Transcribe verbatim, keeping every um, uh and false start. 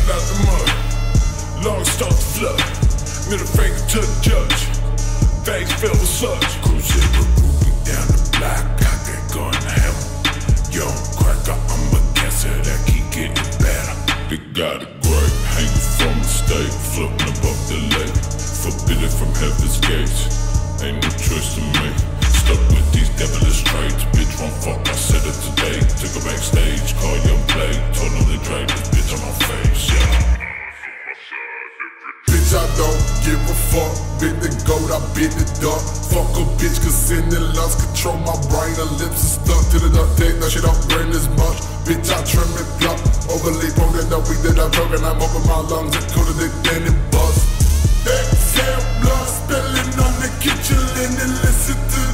Coming out the mud, long start to flood. Middle finger to the judge, veins filled with sludge. Cruising with Ruby down the block, got that gun hammer. Young cracker, I'm a cancer that keep getting better. They got a grape hanging from the stake, floating above the lake, forbidden from heaven's gates. Ain't no choice to make. Stuck with these devilish traits. Bitch won't fuck, I said it today. Took her backstage, call young play. Told them to drag this bitch on my face, yeah. Bitch, I don't give a fuck. Bit the goat, I bit the duck. Fuck a bitch, cause in the lost control my brain. Her lips are stuck to the duct tape. That shit don't burn as much. Bitch, I trim and pluck. Overly potent, the weed that I'm talking. I'm open my lungs and cool to the then it bust. Exhale blood spilling on the kitchen and listen to